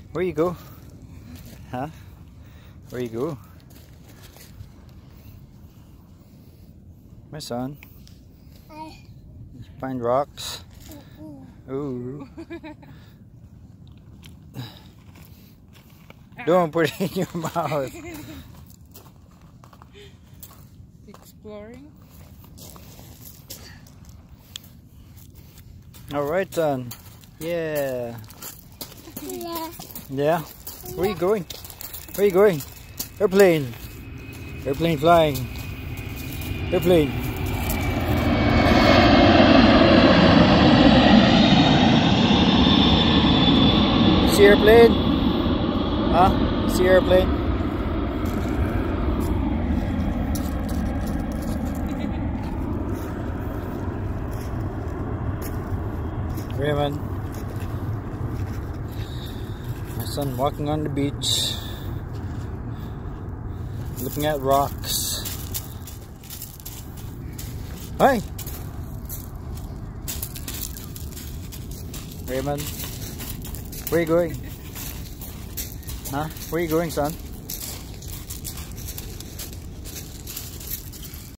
Where you go? Huh? Where you go? My son. You find rocks? Ooh. Don't put it in your mouth. Exploring. Alright, son. Yeah. Yeah. Yeah? Where are you going? Where are you going? Airplane. Airplane flying. Airplane. See airplane? Huh? See airplane? Raymond. My son walking on the beach, looking at rocks. Hey! Raymond, where are you going? Huh? Where are you going, son?